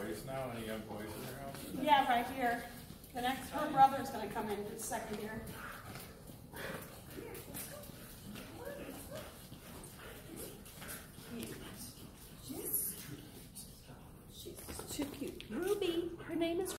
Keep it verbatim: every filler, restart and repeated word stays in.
boys now? Any young boys in their house? Yeah, right here. The next, her brother's going to come in his second year. She's too cute. Ruby, her name is